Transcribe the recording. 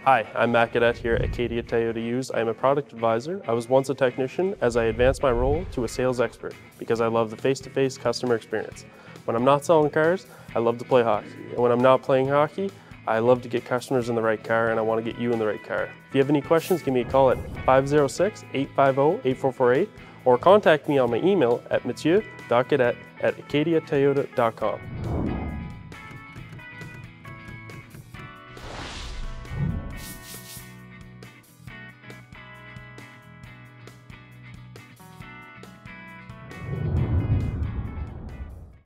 Hi, I'm Matt Gaudet here at Acadia Toyota Used. I am a product advisor. I was once a technician as I advanced my role to a sales expert because I love the face-to-face customer experience. When I'm not selling cars, I love to play hockey. And when I'm not playing hockey, I love to get customers in the right car, and I want to get you in the right car. If you have any questions, give me a call at 506-850-8448 or contact me on my email at mathieu.gaudet@acadiatoyota.com.